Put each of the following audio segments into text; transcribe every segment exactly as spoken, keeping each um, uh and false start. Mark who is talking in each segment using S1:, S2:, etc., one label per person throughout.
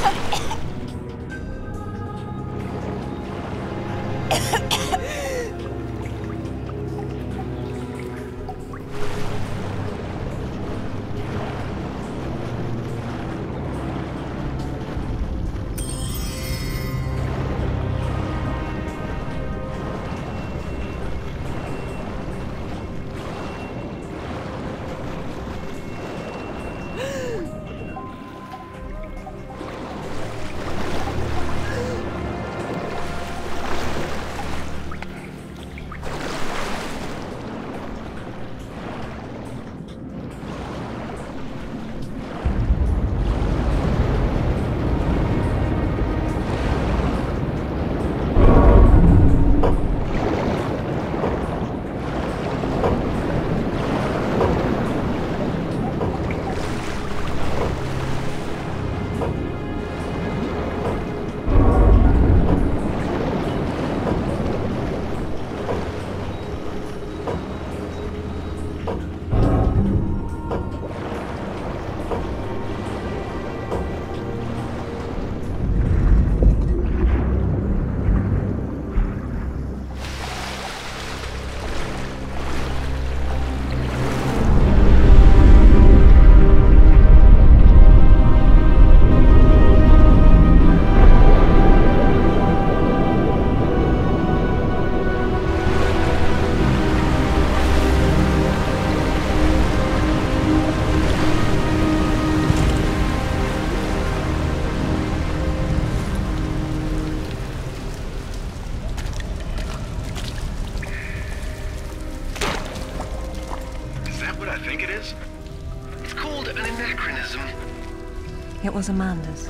S1: It was Amanda's.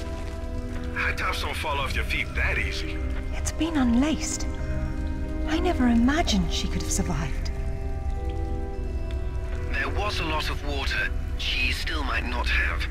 S2: High tops don't fall off your feet that easy.
S1: It's been unlaced. I never imagined she could have survived.
S3: There was a lot of water. She still might not have.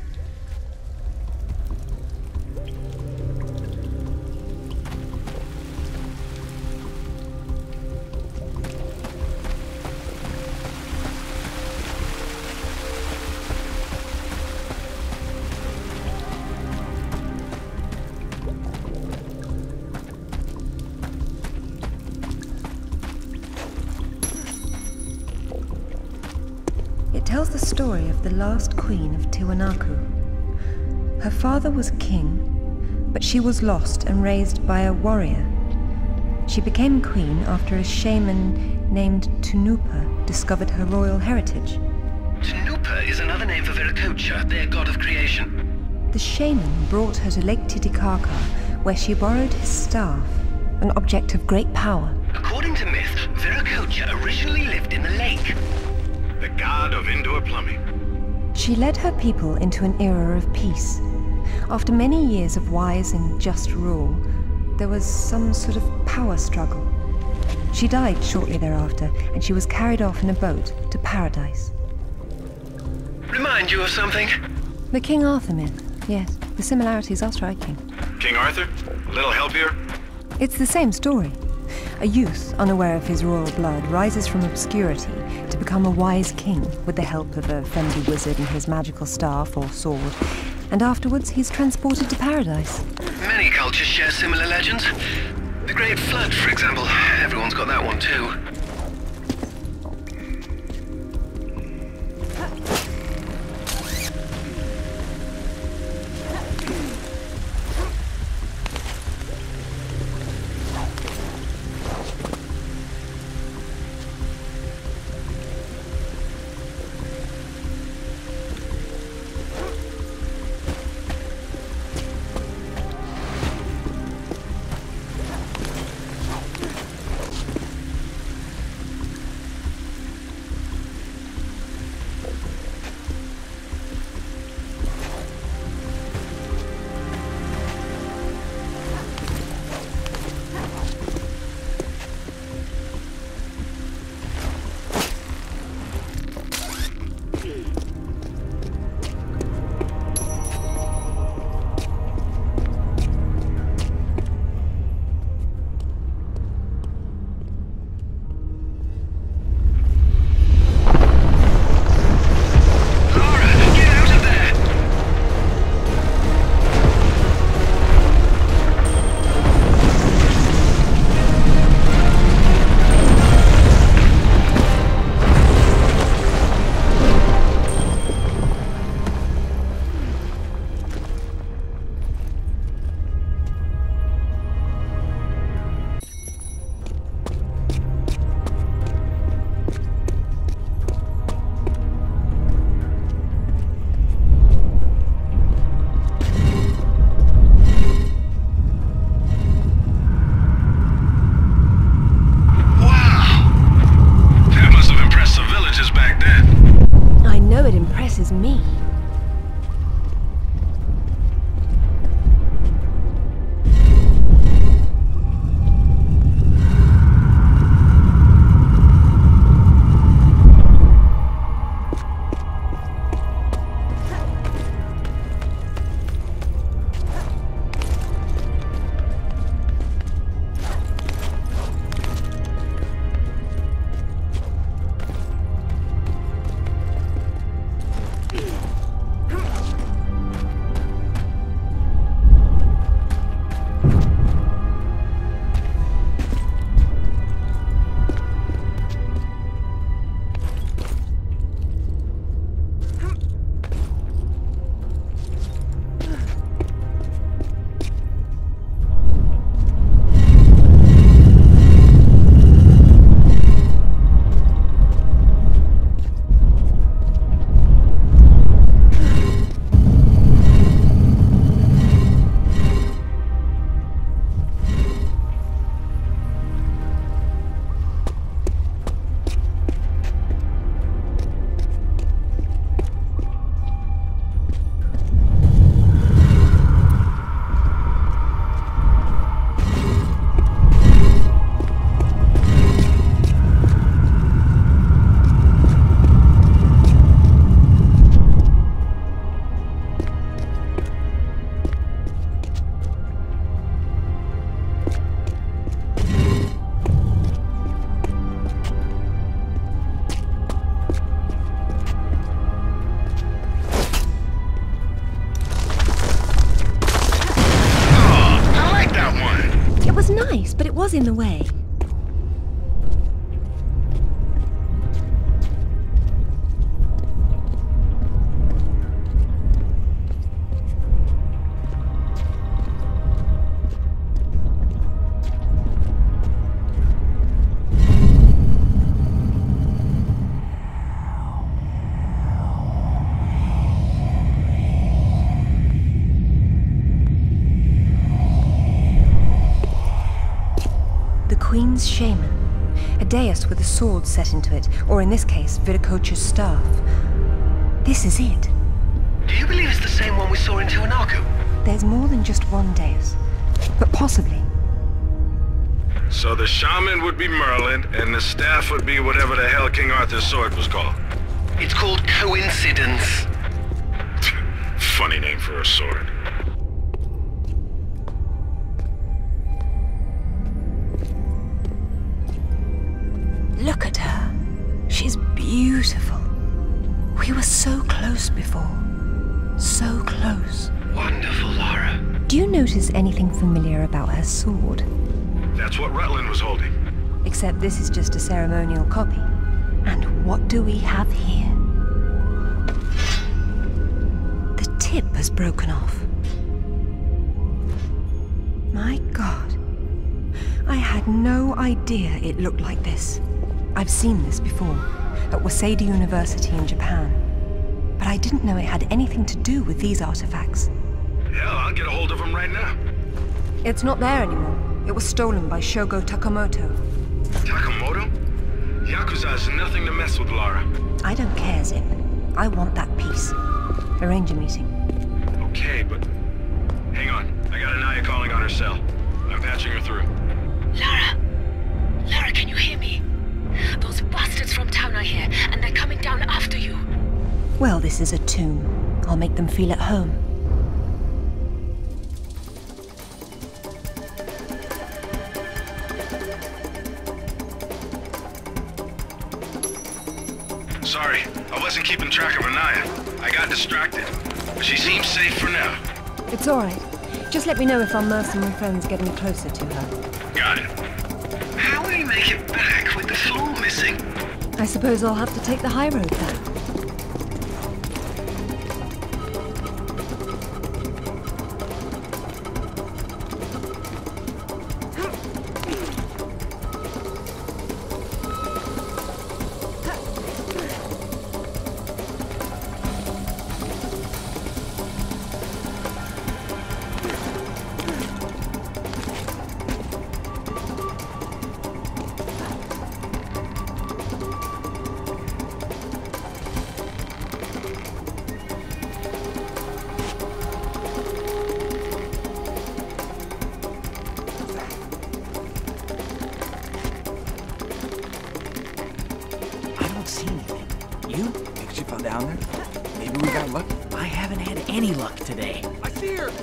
S1: It tells the story of the last queen of Tiwanaku. Her father was king, but she was lost and raised by a warrior. She became queen after a shaman named Tunupa discovered her royal heritage.
S3: Tunupa is another name for Viracocha, their god of creation.
S1: The shaman brought her to Lake Titicaca, where she borrowed his staff, an object of great power.
S3: According to myth, Viracocha originally lived in the lake.
S2: The god of indoor plumbing.
S1: She led her people into an era of peace. After many years of wise and just rule, there was some sort of power struggle. She died shortly thereafter, and she was carried off in a boat to paradise.
S3: Remind you of something?
S1: The King Arthur myth, yes. The similarities are striking.
S2: King Arthur? A little help here?
S1: It's the same story. A youth, unaware of his royal blood, rises from obscurity to become a wise king with the help of a friendly wizard and his magical staff or sword, and afterwards he's transported to paradise.
S3: Many cultures share similar legends. The Great Flood, for example. Everyone's got that one too.
S1: nice, but it was in the way. Queen's shaman. A dais with a sword set into it, or in this case, Viracocha's staff. This is it.
S3: Do you believe it's the same one we saw in Tiwanaku?
S1: There's more than just one dais, but possibly.
S2: So the shaman would be Merlin, and the staff would be whatever the hell King Arthur's sword was called.
S3: It's called coincidence.
S2: Funny name for a sword.
S1: Look at her. She's beautiful. We were so close before. So close.
S3: Wonderful, Lara.
S1: Do you notice anything familiar about her sword?
S2: That's what Rutland was holding.
S1: Except this is just a ceremonial copy. And what do we have here? The tip has broken off. My God. I had no idea it looked like this. I've seen this before, at Waseda University in Japan. But I didn't know it had anything to do with these artifacts.
S2: Hell, I'll get a hold of him right now.
S1: It's not there anymore. It was stolen by Shogo Takamoto.
S2: Takamoto? Yakuza has nothing to mess with, Lara.
S1: I don't care, Zip. I want that piece. Arrange a meeting.
S2: Okay, but... hang on. I got Anaya calling on her cell. I'm patching her through.
S4: Lara! Lara, can you hear me? Those bastards from town are here, and they're coming down after you.
S1: Well, this is a tomb. I'll make them feel at home.
S2: Sorry, I wasn't keeping track of Anaya. I got distracted. But she seems safe for now.
S1: It's all right. Just let me know if our mercenary friends get any closer to her.
S2: Got it.
S3: How will we make it back with the floor missing?
S1: I suppose I'll have to take the high road then.
S5: Down there? Maybe we got lucky.
S6: I haven't had any luck today.
S5: I see her!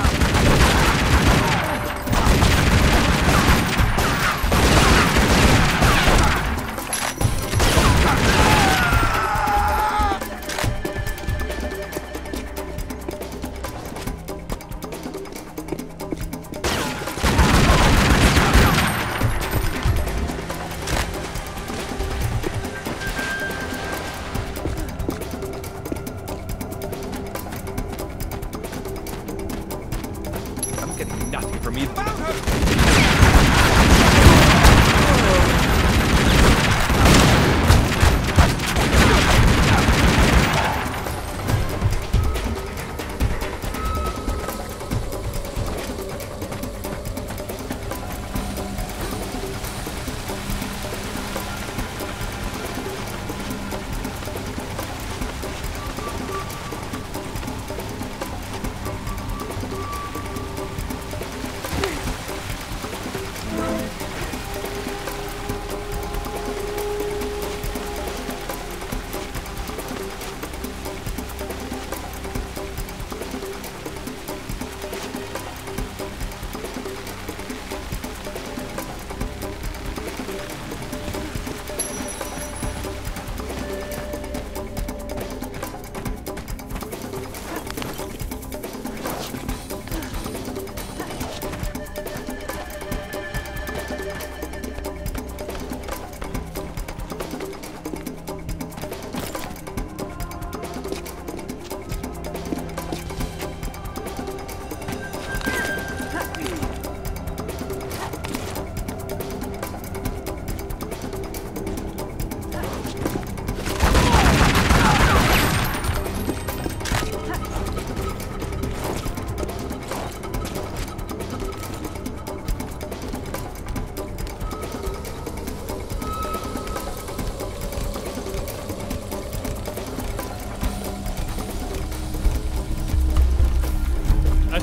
S5: Nothing for me.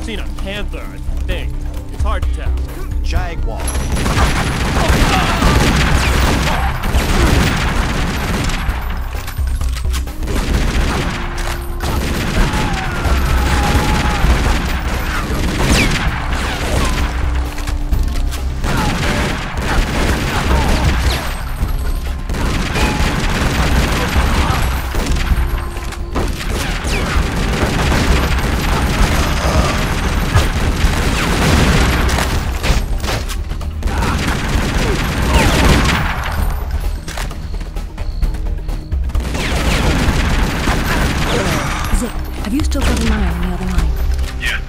S7: I've seen a panther, I think. It's hard to tell.
S8: Jaguar.
S1: Have you still got an eye on the other